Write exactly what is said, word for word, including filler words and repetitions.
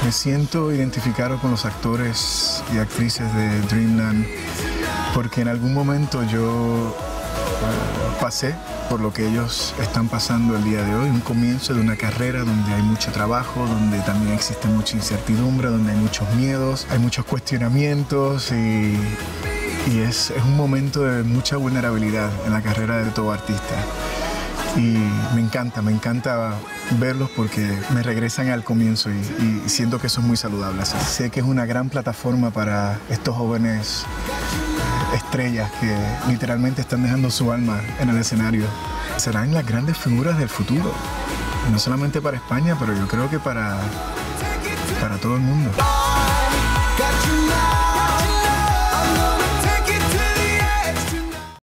Me siento identificado con los actores y actrices de Dreamland porque en algún momento yo uh, pasé por lo que ellos están pasando el día de hoy, un comienzo de una carrera donde hay mucho trabajo, donde también existe mucha incertidumbre, donde hay muchos miedos, hay muchos cuestionamientos y, y es, es un momento de mucha vulnerabilidad en la carrera de todo artista. Y me encanta, me encanta verlos porque me regresan al comienzo y, y siento que eso es muy saludable. Sé que es una gran plataforma para estos jóvenes estrellas que literalmente están dejando su alma en el escenario. Serán las grandes figuras del futuro, no solamente para España, pero yo creo que para, para todo el mundo.